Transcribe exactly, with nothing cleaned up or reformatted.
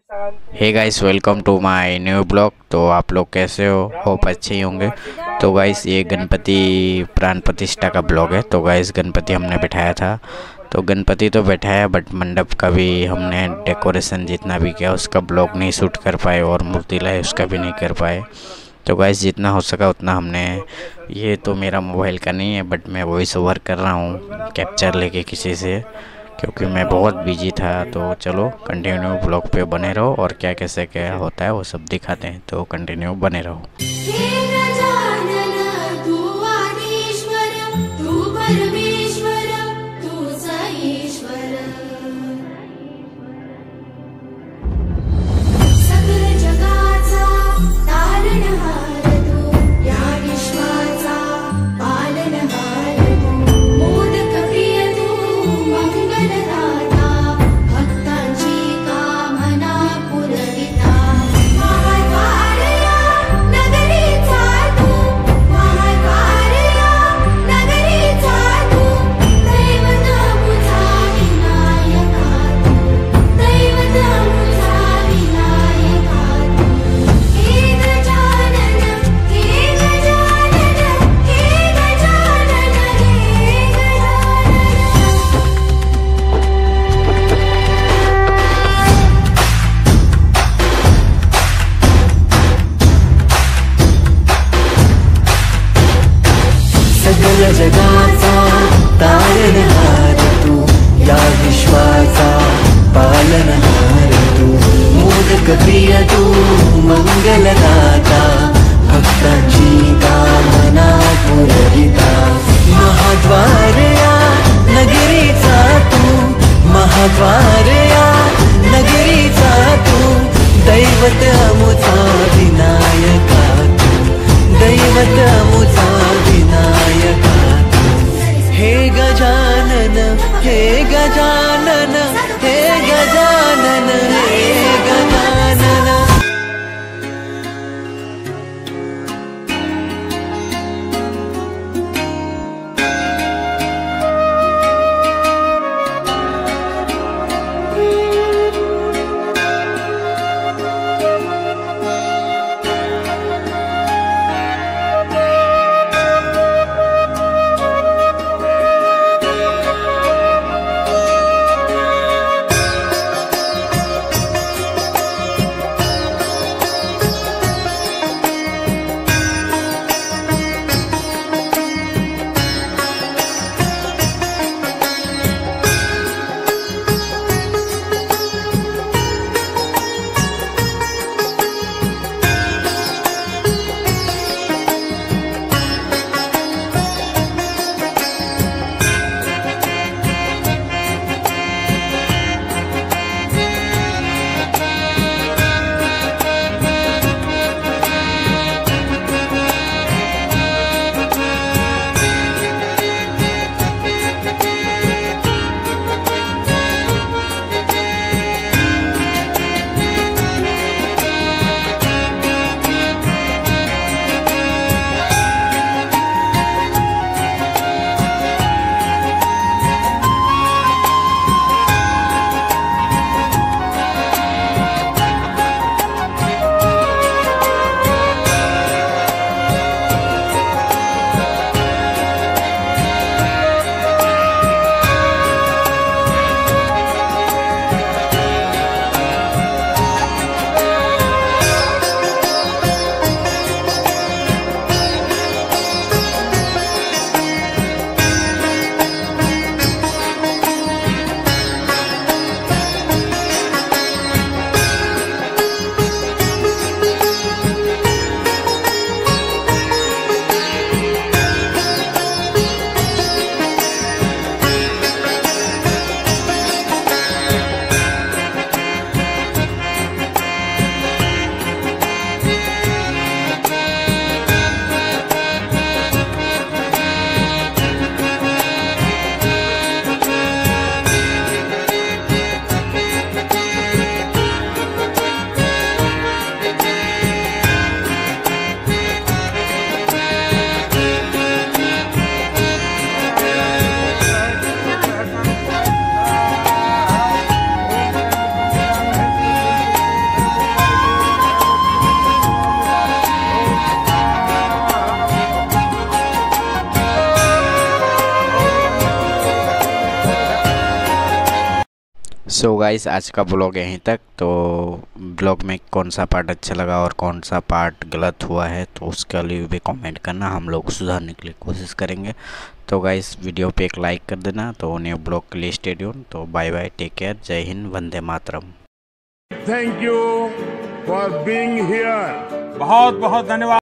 Hey guys, welcome to my new blog. तो आप लोग कैसे हो? होप अच्छे ही होंगे। तो गाइस, ये गणपति प्राण प्रतिष्ठा का ब्लॉग है। तो गाइस, गणपति हमने बिठाया था। तो गणपति तो बैठाया, बट मंडप का भी हमने डेकोरेशन जितना भी किया उसका ब्लॉग नहीं शूट कर पाए, और मूर्ति लाए उसका भी नहीं कर पाए। तो गाइस, जितना हो सका उतना हमने, ये तो मेरा मोबाइल का नहीं है, बट मैं वॉइस ओवर कर रहा हूँ कैप्चर लेके किसी से, क्योंकि मैं बहुत बिजी था। तो चलो कंटिन्यू ब्लॉग पे बने रहो, और क्या कैसे क्या होता है वो सब दिखाते हैं। तो कंटिन्यू बने रहो। सगळ्या जगाचा तारणहार तू, या विश्वाचा पालनहार तू, मोदक प्रिय तू, मंगलदाता, भक्तांची कामना पुरविता, महाद्वार या नगरीचा तू, महाद्वार या नगरीचा तू, दैवत अमुचा विनायका तू, दैवत अमुचा विनायका तू। हे गजानन, हे गजानन, हे गजानन, हे गजानन। सो गाइस आज का ब्लॉग यहीं तक। तो ब्लॉग में कौन सा पार्ट अच्छा लगा और कौन सा पार्ट गलत हुआ है तो उसके लिए भी कमेंट करना, हम लोग सुधारने के लिए कोशिश करेंगे। तो गाइस वीडियो पे एक लाइक कर देना। तो न्यू ब्लॉग के लिए स्टे ट्यून। तो बाय बाय, टेक केयर, जय हिंद, वंदे मातरम। Thank you for being here. बहुत बहुत धन्यवाद।